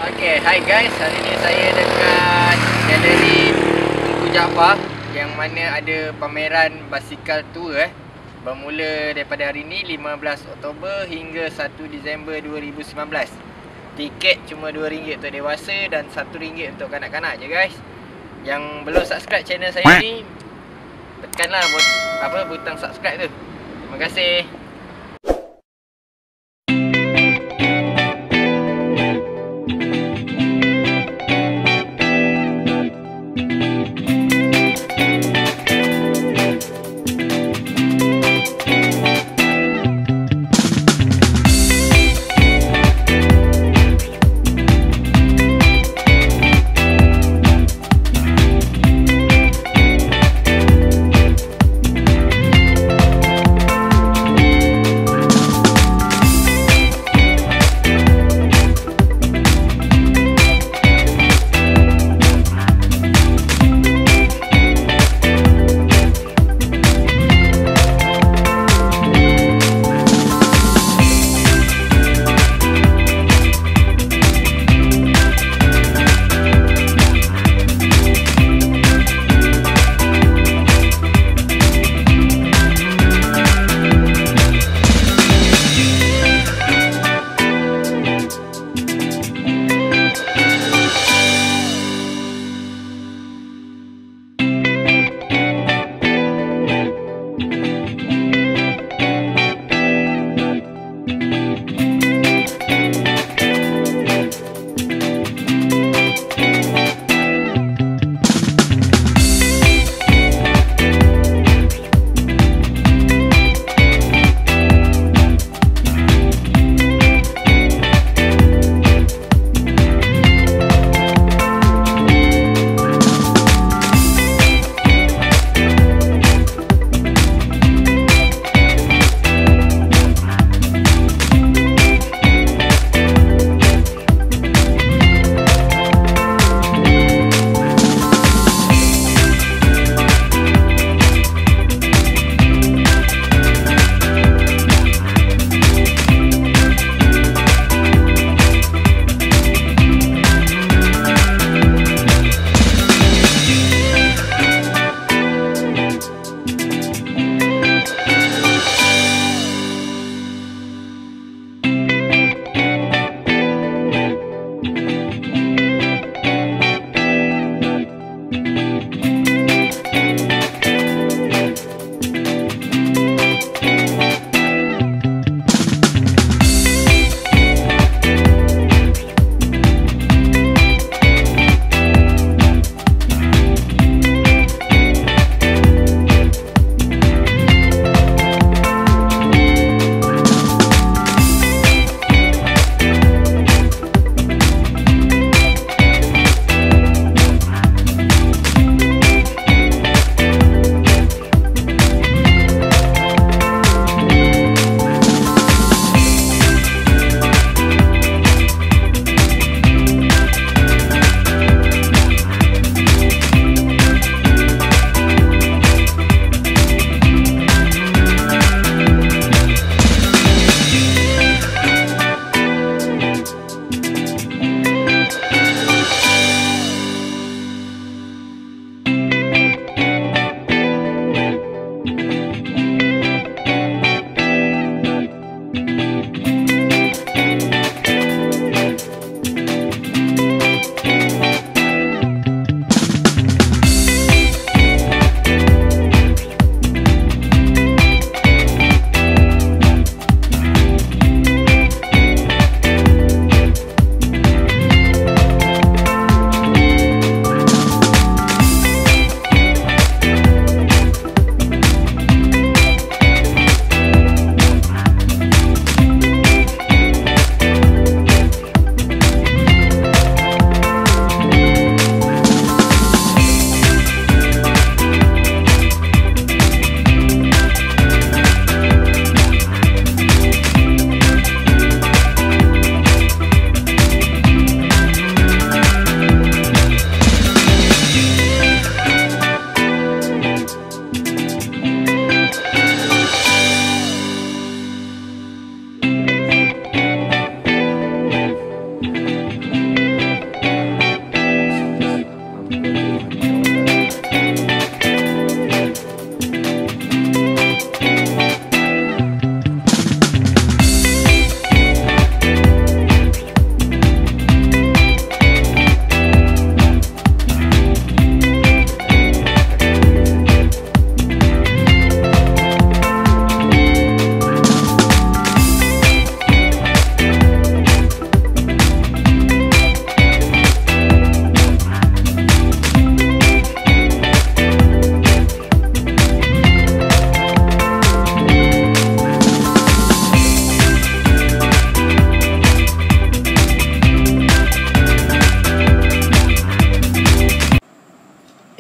Okay, hi guys. Hari ni saya dekat galeri Tunku Jaafar yang mana ada pameran basikal tua bermula daripada hari ni 15 Oktober hingga 1 Disember 2019. Tiket cuma RM2 untuk dewasa dan RM1 untuk kanak-kanak je guys. Yang belum subscribe channel saya ni, tekanlah butang subscribe tu. Terima kasih.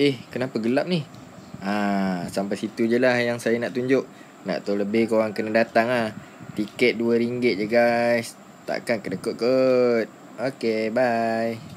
Kenapa gelap ni? Sampai situ je lah yang saya nak tunjuk. Nak tahu lebih korang kena datang lah. Tiket RM2 je guys. Takkan kedekut kot. Okay, bye.